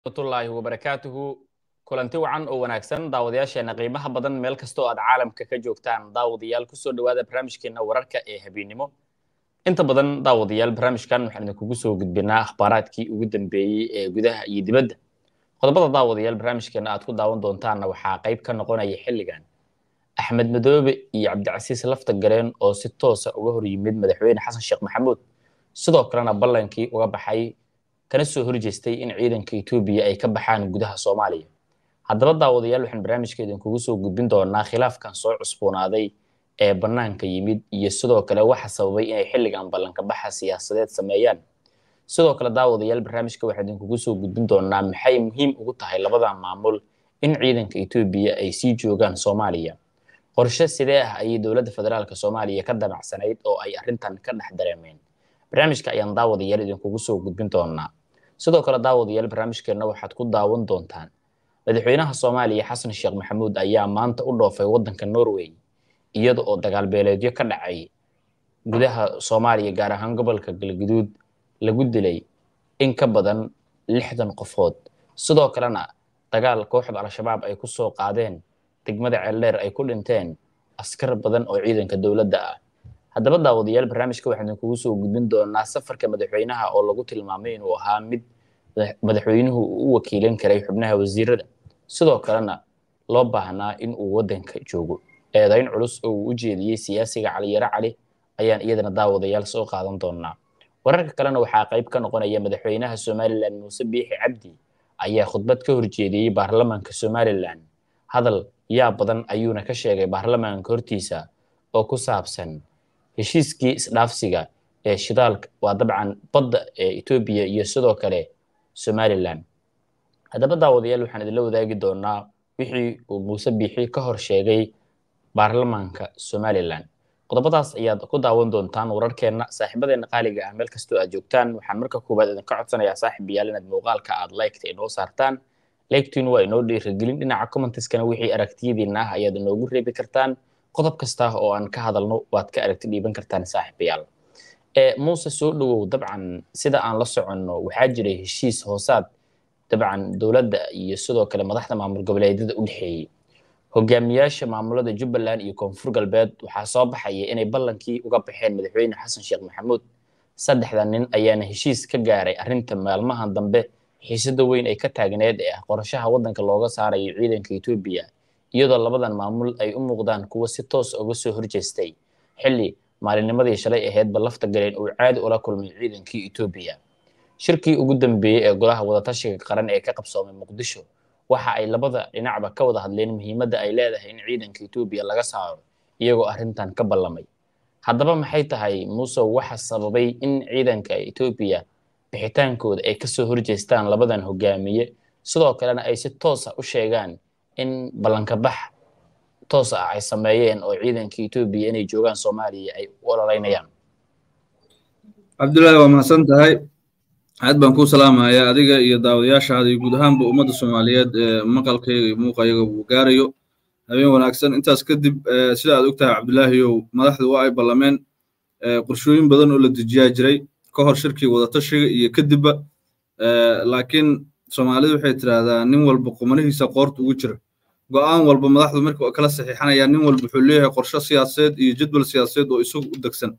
warahmatullaahi wabarakaatuhu kulanti wacan oo wanaagsan daawadayaasheena qiimaha badan meel kasta oo aad caalamka ka joogtaan daawadayaal ku soo dhawaada barnaamijkeena wararka ee habeenimo inta badan daawadayaal barnaamijkan waxaan idinkugu soo gudbinaa akhbaaraadkii ugu dambeeyey ee gudaha iyo dibadda qodobada daawadayaal barnaamijkeena aad ku daawan doontaanna waxaa qayb ka noqonaya xilligan axmed madoobe iyo cabdicasiis lafta galeen oo si toosa uga hor yimid madaxweyne xasan sheekh maxamuud sidoo kalena ballankii uga baxay kana soo horjeestay in ciidanka Itoobiya ay ka baxaan gudaha Soomaaliya haddaba daawadayaal waxaan barnaamijkeedan kugu soo gudbin doonaa khilaafkan soo cusboonaaday ee banaanka yimid iyo sidoo kale waxa sababay inay xilligan ballanka baxa siyaasadeed sameeyaan sidoo kale daawadayaal barnaamijka waxaan kugu soo gudbin doonaa maxay muhiim ugu tahay labada maamul in ciidanka Itoobiya ay sii joogaan Soomaaliya qorshe sidee ah ay dowladda federaalka Soomaaliya ka damacsanayd oo ay arrintan ka dhex dareemeen barnaamijka ayaan daawadayaal idinkugu soo gudbin doonaa sidoo kale daawadayaal barnaamijkeena waxaad ku daawan doontaan madaxweynaha Soomaaliya Xasan Sheekh Maxamuud ayaa maanta u dhoofay wadanka Norway iyada oo dagaal beeleedyo ka dhacay gudaha Soomaaliya gaar ahaan gobolka Galgaduud lagu dilay in ka badan 60 qofood sidoo kalena dagaal kooxda al-shabaab ay ku soo qaadeen degmada Ceeldheer ay ku dhinteen askar badan oo ciidanka dawladda ah haddaba daawadayaal barnaamijka waxaan kugu soo gudbin doonaa safarka madaxweynaha oo lagu tilmaamay inuu ahaa mid madaxweynuhu u wakiilan karay xubnaha wasiirada sidoo kalena loo baahnaa in uu wadanka joogo eedayn culus oo uu u jeediyay siyaasiga Cali Yara Cali ayaan iyadana daawadayaal soo qaadan doonaa wararka kalena waxaa qayb ka noqonaya madaxweynaha Soomaaliland Muuse Biixi Cabdi ayaa khudbad ka horjeediyay baarlamaanka Soomaaliland hadal yaa badan ayuuna ka sheegay baarlamaanka hortiisa oo ku saabsan heshiiskii isdhaafsiga ee shidaalka waa dabcan badda ee Itoobiya iyo sidoo kale Soomaaliland haddaba daawadayaal waxaan idin la wadaagi doonaa wixii uu Muuse Biixi ka hor sheegay baarlamaanka Soomaaliland qodobadaas ayaad ku daawan doontaan wararkeena saaxiibadeena qaaliga ah meel kasta oo aad joogtaan waxaan marka koobaad idin ka codsanayaa saaxiibayaal inaad muuqaalka aad like inoo saartaan like-tiin waa inoo dhiirigelin dhinaca comments-kana wixii aragtiyadiina ah ayaad inoogu reebi kartaan qodob kasta oo aan ka hadalno waad ka aragti dhiiban kartaan saaxiibayaal Muuse soo dhawow dabcan sida aan la soconno waxaa jiray heshiis hoosaad dabcan dawladda iyo sidoo kale madaxda maamul goboleedyada u dhaxeeyay hogaamiyaasha maamulada Jubbaland iyo Koonfur Galbeed waxaa soo baxaya inay ballankii uga baxeen madaxweyne Xasan Sheekh Maxamuud saddexda nin ayaana heshiis ka gaaray arrinta maalmahan dambe xiisada weyn ay ka taagneed ee qorshaha wadanka looga saarayo ciidanka Itoobiya iyadoo labadan maamul ay u muuqdaan kuwa si toos uga soo horjeestay xilli maalinimadii shalay ahayd balafta galeen oo caadi ula kulmay ciidankii Itoobiya shirkii ugu dambeeyay ee golaha wadatashiga qaran ee ka qabsoomay Muqdisho waxa ay labada dhinacba ka wada hadleen muhiimadda ay leedahay in ciidanka Itoobiya laga saaro iyagoo arrintan ka ballamay haddaba maxay tahay Muuse waxa sababay in ciidanka Itoobiya bixitaankooda ay ka soo horjeestaan labadan hogaamiye sidoo kalena ay si toos ah u sheegaan in ballanka bax toos ah ay sameeyeen oo ciidanka Itoobiya inay joogaan Soomaaliya ay u ololeynayaan Cabdullaahi waa mahadsan tahay aad baan ku salaamayaa adiga iyo daawadayaashaada iyo guud ahaanba ummadda Soomaaliyeed maqalkayga iyo muuqayga uu gaarayo habeen wanaagsan intaas kadib sida aad ogtahay Cabdullaahi madaxdu waa ay ballameen qorshooyin badan oo la dejiyaa jiray ka hor shirkii wadatashiga iyo kadibba laakiin Soomaalidu waxay tiraahdaa nin walba qumanihiisa qoorta ugu jira go'aan walba madaxdu markii kala saxiixanaya nin walba wuxuu leeyahay qorshe siyaasadeed iyo jadwal siyaasadeed oo isagu u dagsan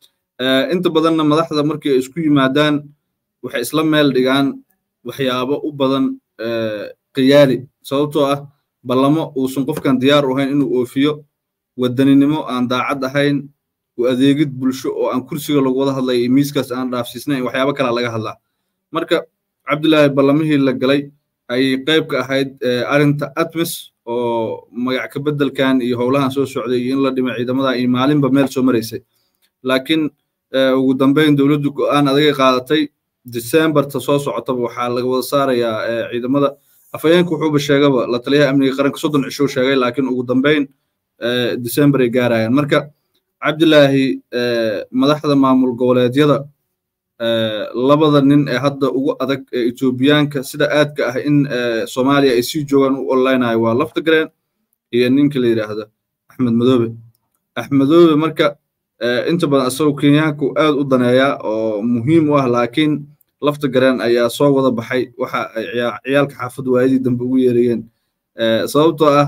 inta badanna madaxda markii ay isku yimaadaan waxay isla meel dhigaan waxyaabo u badan qiyaali sababtoo ah ballamo uusan qofkan diyaar u ahayn inuu oofiyo wadaninimo aan daacad ahayn u adeegid bulsho oo aan kursiga lagu wada hadlay miiskaas aan dhaafsiisnayn waxyaabo kale laga hadlaa marka Cabdullaahi ballamihii la galay ay qayb ka ahayd arinta ATMIS oo magac ka bedelkan iyo howlahan soo socday in la dhimay ciidamada iyo maalinba meel soo mareysay laakiin ugu dambeyn dawladdu go'aan adag ay qaadatay December ta soo socotaba waxaa laga wada saarayaa ciidamada afayeenku wuxuu sheegaba la taliyaha amniga qaranka 30 cisho sheegay laakiin ugu dambeyn December ay gaarayaan marka Cabdullaahi madaxda maamul goboleedyada labada nin ee hadda ugu adag ee Itoobiyaanka sida aadka ah in Soomaaliya ay sii joogaan u online waa lafta galeen iyo ninka la yiraahdo Axmed Madoobe marka inta badan asoo Kenyaanku aad u daneeya oo muhiim u ah laakiin lafta gareen ayaa soo wada baxay waxa ay ciyaalka xaafadda waayadii dambe ugu yeerayeen sababtoo ah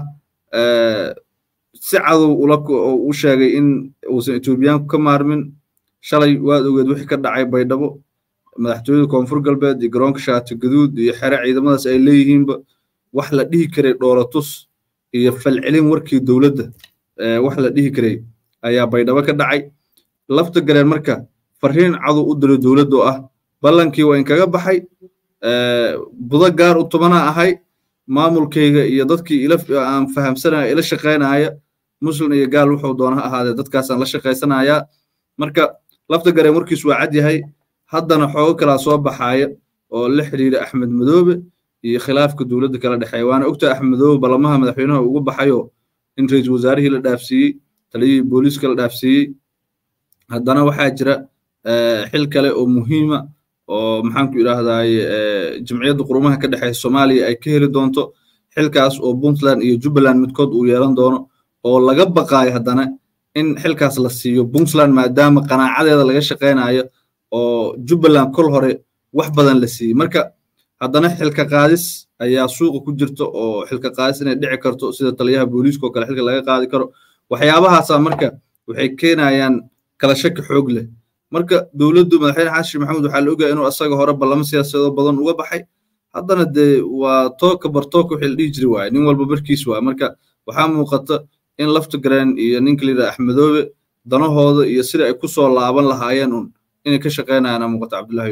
si cadow u sheegay in uusan Etoobiyaanku ka maarmin shalay waad ogeed wixii ka dhacay Baydhabo madaxtooyada koonfur galbeed iyo garoonka Shaati Gaduud iyo xere ciidamadaas ay leeyihiinba wax la dhihi karay dhoolatus iyo falcelin warkii dawladda wax la dhihi karay ayaa Baydhabo ka dhacay lafta gareen marka fariin cadow u diray dawladda ah ballankii waa in kaga baxay budo gaar u tobana ahay maamulkayga iyo dadkii aan fahamsanaya ila shaqeynaya muslim iyo gaal wuxuu doona ahaadee dadkaas aan la shaqeysanayaa marka lafta gareen warkiisu waa cad yahay haddana xoogo kala soo baxaya oo la xiriira Axmed Madoobe iyo khilaafka dawladda kala dhaxay waana ogtaa Axmed Madoobe balamaha madaxweynaha ugu baxayo in ra'iisul wasaarihii la dhaafsiiyey taliyihii booliiska la dhaafsiiyey haddana waxaa jira xil kale oo muhiima oo maxaan ku yiraahdaa jamciyadda qurumaha ka dhaxaysa Soomaaliya ay ka heli doonto xilkaas oo Puntland iyo Jubbaland midkood uu yeelan doono oo laga baqay haddana in xilkaas la siiyo Puntland maadaama qanaacadeeda laga shaqeynayo oo Jubbaland kol hore wax badan la siiyey marka haddana xilka qaadis ayaa suuqa ku jirta oo xilka qaadis inay dhici karto sida taliyaha booliiska oo kale xilka laga qaadi karo waxyaabahaas marka waxay keenayaan kala shaki xoog leh marka dawladdu madaxweyne Xasan Maxamuud waxa la ogaa inuu asaga hore ballamo siyaasadeed badan uga baxay haddana waa tooka bartooka wixii la dhihi jiray waay nin walba barkiis waa marka waxaa muuqata in lafta gareen iyo ninka la yiraahdo Axmed Madoobe danahooda iyo sida ay ku soo laaban lahaayeen inay ka shaqeynayaan muuqata Cabdullaahi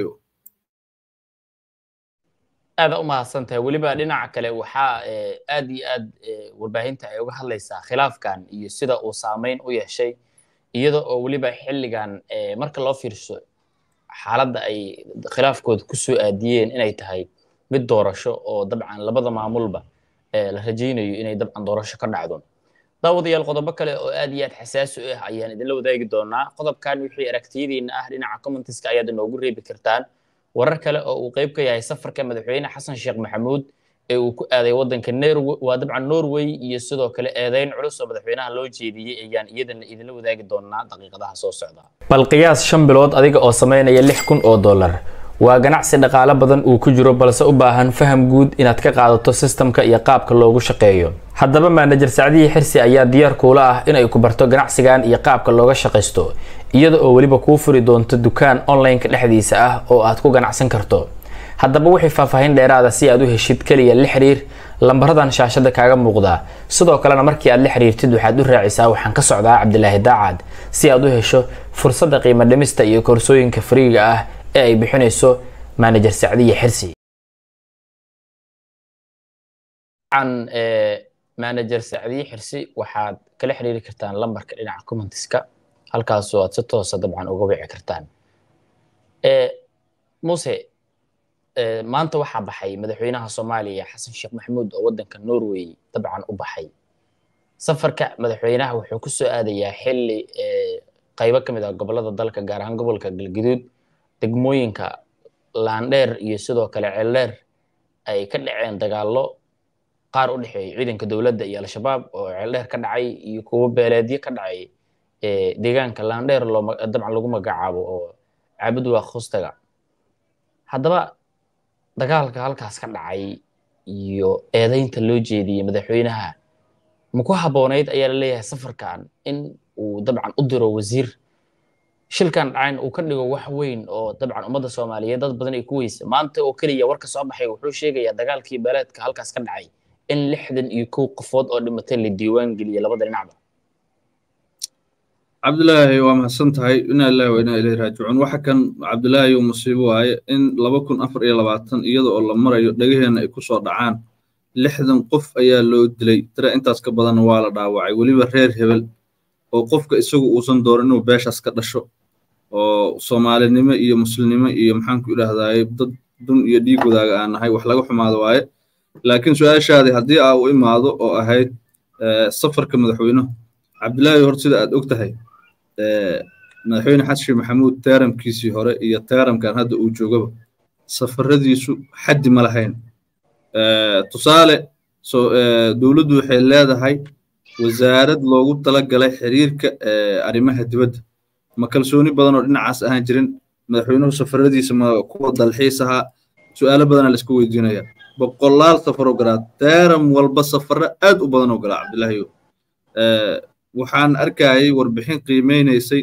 aada u mahadsantahay weliba dhinaca kale waxaa aad iyo aad warbaahinta ay uga hadlaysaa khilaafkan iyo sida uu saameyn u yeeshay iyada oo weliba xilligan marka loo fiirso xaaladda ay khilaafkooda ku soo aadiyeen inay tahay mid doorasho oo dabcan labada maamulba la rajaynayo inay dabcan doorasho ka dhacdo daawadayaal qodobo kale oo aad iyo aad xasaasi u ah ayaan idinla wadaagi doonaa qodobkan wixii aragtiyadiina ah dhinaca commentiska ayaad inoogu reebi kartaan warar kale oo uu qayb ka yahay safarka madaxweyne Xasan Sheekh Maxamuud ee uu ku aaday wadanka Norway iyo sidoo kale eedayn culus oo madaxweynaha loo jeediyay ayaan iyadana idinla wadaagi doonaa daqiiqadaha soo socda bal qiyaas 5 bilood adiga oo sameynaya $6,000 waa ganacsi dhaqaale badan uu ku jiro balse u baahan faham guud inaad ka qaadato systemka iyo qaabka loogu shaqeeyo haddaba manager Sacdiye Xirsi ayaa diyaar kula ah inay ku barto ganacsigan iyo qaabka looga shaqeysto iyada oo waliba kuu furi doonto dukaan online ka dhexdiisa ah oo aad ku ganacsan karto haddaba wixii faahfaahin dheeraad ah si aad u heshid kaliya la xiriir lambaradan shaashada kaaga muuqda sidoo kalena markii aad la xiriirtid waxaad u raacisaa waxaan ka socdaa Cabdullaahi Daacad si aad u hesho fursadda qiimo dhimista iyo koorsooyinka friiga ah ee ay bixinayso manager Sacdiye Xirsi aan manager Sacdiye Xirsi waxaad kala xiriiri kartaan lambarka dhinaca commentiska halkaas oo aad si toos ah dabcan uga wici kartaan Muuse maanta waxa baxay madaxweynaha Soomaaliya Xasan Sheekh Maxamuud oo wadanka Norway dabcan u baxay safarka madaxweynaha wuxuu ku soo aadayaa xilli qaybo kamid ah gobolada dalka gaar ahaan gobolka Galgaduud degmooyinka Laandheer iyo sidoo kale Ceeldheer ay ka dhaceen dagaallo qaar u dhaxeeyay ciidanka dawladda iyo al-shabaab oo Ceeldheer ka dhacay iyo kuwa beeleedyo ka dhacay deegaanka Laandheer dabcan lagu magacaabo oo caabud waa Khustaga haddaba dagaalka halkaas ka dhacay iyo eedaynta loo jeediyay madaxweynaha ma ku haboonayd ayaa la leeyahay safarkan in uu dabcan u diro wasiir shilkan dhacayn uu ka dhigo wax weyn oo dabcan ummadda Soomaaliyeed dad badan ay ku weysay maanta oo kaliya warka soo baxay wuxuu sheegayaa dagaalkii beeleedka halkaas ka dhacay in 61 qofood oo dhimatay la diiwaan geliyay labada dhinacba Cabdullaahi waa mahadsantahay inaa ilaahi wa inaa ilayhi raajicuun waxa kan Cabdullaahi uu musiibo waaye in 2024 iyada oo la marayo dhagaheena ay ku soo dhacaan 60 qof ayaa loo dilay tira intaas ka badan waa la dhaawacay waliba reer hebel oo qofka isagu uusan dooran inuu beeshaas ka dhasho oo Soomaalinimo iyo Muslimnimo iyo maxaan ku yiraahdaa dad dun iyo dhiig wadaaga aan nahay wax laga xumaado waaye laakiin su'aashaadi haddii aa u imaado oo ahayd safarka madaxweynaha Cabdullaahi hor sida aad ogtahay madaxweyne Xasan Sheekh Maxamuud teeramkiisii hore iyo teeramkan hadda uu joogaba safaradiisu xaddi ma lahayn tusaale dawladdu waxay leedahay wasaarad loogu talagalay xiriirka arrimaha dibadda ma kalsooni badan oo dhinacaas ahaan jirin madaxweynuhu safaradiisa ma kuwa dalxiis ahaa su'aalo badanaa la iska weydiinaya boqolaal safar oo galaa teeram walba safarro aad u badan oo galaa cabdilaahiyo waxaan arkayay warbixin qiimeynaysay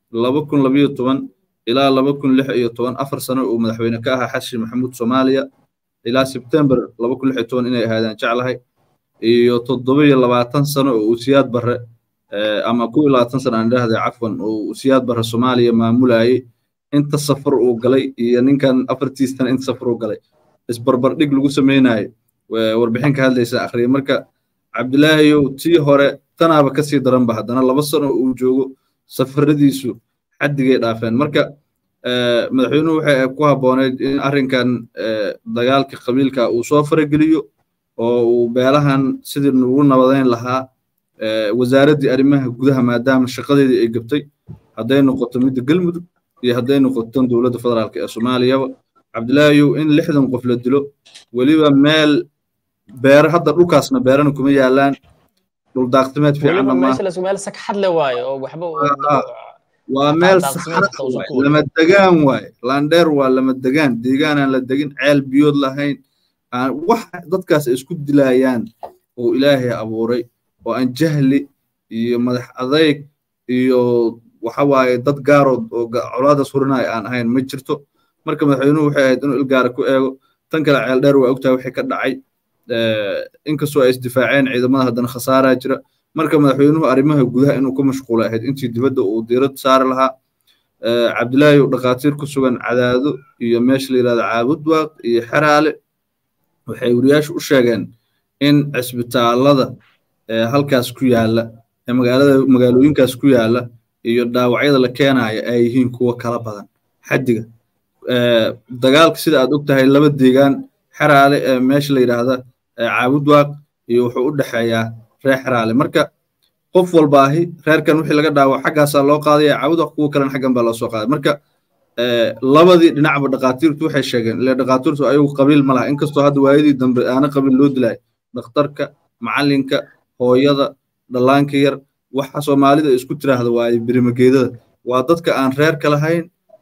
2012 ilaa 2016 afar sano uu madaxweyne ka ahaa xasan maxamuud Soomaaliya ilaa September 2016 inay ahaadaan jeclahay iyo 27 sano oo Siyaad Barre ama 22 sano aan dhahday cafwan oo Siyaad Barre Soomaaliya maamulayay inta safar uu galay iyo ninkan afartii sano inta safar uu galay isbarbar dhig lagu sameeyay warbixin ka hadlaysa akhriye marka Cabdilaahi tii hore tanaaba ka sii daran ba haddana 2 sano uu joogo safaradiisu xaddigay dhaafeen marka madaxweynuhu waxay ku habooneed in arrinkan dagaalka qabiilka uu soo farageliyo oo uu beelahan sidii ugu nabadeyn lahaa wasaaradii arrimaha gudaha maadaama shaqadeedii ay gabtay hadday noqoto mid galmudug iyo hadday noqoto dowladda federaalka ee Soomaaliya Cabdilaahi in 60 qof la dilo waliba meel beer hadda dhulkaasna beerana kuma yaalaan dhul daaqsimeed fiican ma meel sakxad le waayo oo waxba waa meel lama degaan waaye landheer waa lama degaan deegaan aan la degin ceel biyood lahayn wax dadkaas isku dilayaan oo ilaahay abuuray oo aan jahli iyo madax adayg iyo waxa waaye dad gaarood oo colaada surinay aan ahayn ma jirto marka madaxweynuhu waxay ahayd inuu ilgaar ku eego tan kale ceel dheer waa ogtahay wixii ka dhacay inkastoo ay isdifaaceen ciidamada haddana khasaaraa jira marka madaxweynuhu arrimaha gudaha inuu ku mashquul ahayd intii dibadda uu diirad saari lahaa Cabdilaahi dhaqaatiir ku sugan Cadaado iyo meesha la yiraahdo Caabudwaaq iyo Xaraale waxay wariyaashu u sheegeen in cisbitaalada halkaas ku yaala magaalooyinkaas ku yaala iyo dhaawacyada la keenayo ay yihiin kuwa kala badan xaddiga dagaalka sida aad ogtahay laba deegaan Xaraale meesha la yiraahdo Caabudwaaq iyo wuxuu u dhaxeeyaa reer Xaraale marka qof walbaahi reerkan wixii laga dhaawac xaggaas loo qaaday Caabudwaaq kuwa kale xaggan baa loo soo qaaday marka labadii dhinacba dhaqaatiirtu waxay sheegeen ilaa dhaqaatiirtu ayagu qabiil ma laha inkastoo hadda waayadii dambe aana qabiil loo dilay dhakhtarka macalinka hooyada dhallaanka yar waxa Soomaalida isku tiraahdo waay birimageedada waa dadka aan reer ka lahayn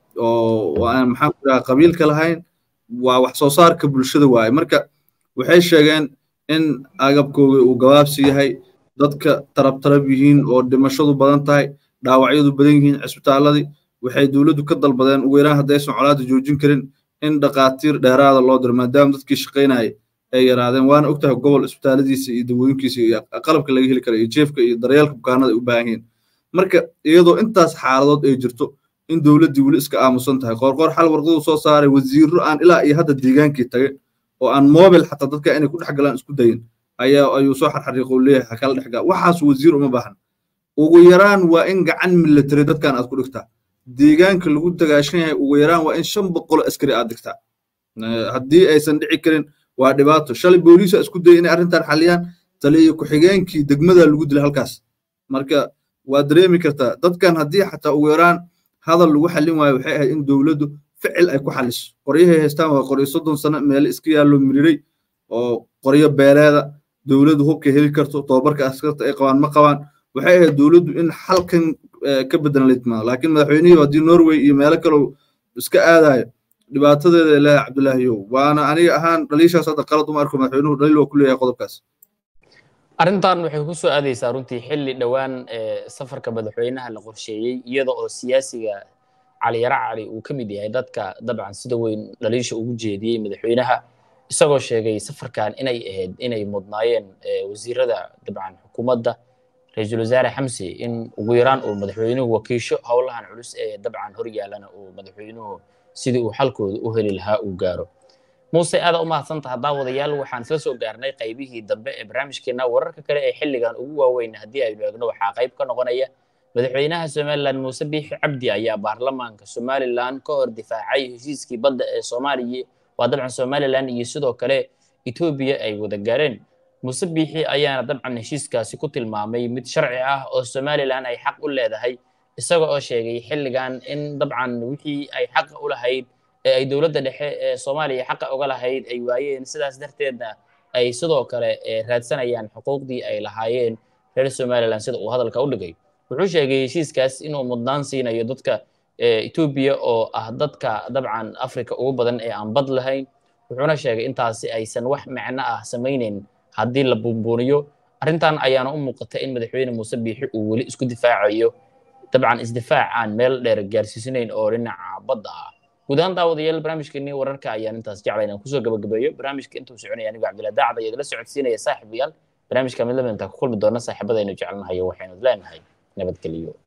oo aan maxaa ku dhahaa qabiil ka lahayn waa wax soo saarka bulshada waay marka waxay sheegeen in agabkooda uu gabaabsi yahay dadka tarab yihiin oo dhimashadu badan tahay dhaawacyadu badan yihiin cisbitaaladii waxay dawladdu ka dalbadeen ugu yaraan haddaysan colaada joojin karin in dhaqaatiir dheeraada loo diro maadaama dadkii shaqaynayay ay yaraadeen waana ogtahay gobol isbitaaladiisa iyo dawooyinkiisa iyo qalabka laga heli karo iyo jeefka iyo daryeelka bukaanada ay u baahan yihiin marka iyadoo intaas xaaladood ay jirto in dawladdii weli iska aamusan tahay qoorqoor xal warqadu soo saaray wasiirro aan ilaa iyo hadda deegaankii tagay oo aan mobile xataa dadka inay ku dhex galaan isku dayin ayuu soo xarxariiqo leeyahay kala dhex gaa waxaas wasiir uma baahan ugu yaraan waa in gacan military dadkan aad ku dhigtaa deegaanka lagu dagaashan yahay ugu yaraan waa in 500 askari aad dhigtaa haddii aysan dhici karin waa dhibaato shalay booliska isku day inay arrintan xaliyaan taliye ku xigeenkii degmada lagu dilay halkaas marka waa dareemi kartaa dadkan haddii xataa ugu yaraan hadal lagu xalin waayo waxay ahayd in dawladdu ficil ay ku xaliso qoryahay haystaan waa qoryo 30 sano meel iska yaallo miriray oo qoryo beeleeda dawladdu hubka heli karto tababarka askarta ay qabaan ma qabaan waxay ahayd dawladdu in xalkan ka bedelan laakiin madaxweynuhu haddii Norway iyo meelo kale iska aadayo dhibaatadeeda ilaa Cabdilaahi waana aniga ahaan dhaliishaas hadda qalad uma arko madaxweynuhu dhaliil waa ku leeyahay qodobkaas arrintan waxay ku soo aadaysaa runtii xilli dhawaan safarka madaxweynaha la qorsheeyay iyada oo siyaasiga Cali Yara Cali uu ka mid yahay dadka dabcan sida weyn dhaliisha ugu jeediyay madaxweynaha isagoo sheegay safarkan inay mudnaayeen wasiirada dabcan xukuumadda ra'iisul wasaare Xamsi in ugu yaraan uu madaxweynuhu wakiisho howlahan culus ee dabcan hor yaalana uu madaxweynuhu sidii uu xalkooda u heli lahaa uu gaaro muuse aad u mahadsantahay daawadayaal waxaan isla soo gaarnay qaybihii dambe ee barnaamijkeena wararka kale ee xilligan ugu waaweyn haddii aynu eegno waxaa qayb ka noqonaya madaxweynaha Soomaaliland Muuse Biixi Cabdi ayaa baarlamaanka Soomaaliland ka hor difaacay heshiiskii badda ee Soomaaliya waa dabcan Soomaaliland iyo sidoo kale Itoobiya ay wada gaareen Muuse Biixi ayaana dabcan heshiiskaasi ku tilmaamay mid sharci ah oo Soomaaliland ay xaq u leedahay isagoo oo sheegay xilligan in dabcan wixii ay xaq u lahayd ay dawladda dhexe ee Soomaaliya xaq uga lahayd ay waayeen sidaas darteedna ay sidoo kale raadsanayaan xuquuqdii ay lahaayeen reer Soomaaliland sida uu hadalka u dhigay wuxuu sheegay heshiiskaas inuu mudnaan siinayo dadka Ethiopia oo ah dadka dabcan Afrika ugu badan ee aan bad lahayn wuxuuna sheegay intaasi aysan wax macno ah samaynayn haddii la buunbuuniyo arrintan ayaana u muuqata in madaxweyne Muuse Biixi uu weli isku difaacayo dabcan isdifaac aan meel dheer gaarsiisanayn oo dhinaca badda ah guud ahaan daawadayaal barnaamijkeennii wararka ayaan intaas jeclay inaan kusoo gabagabeeyo barnaamijka intuu soconaya anigu Cabdilaahi Daacad ayaa la socodsiinaya saaxiibayaal barnaamijka mid lamid inta ku kulmi doona saaxiibadaynu jecelnahay waxaynu leenahay nabadgelyo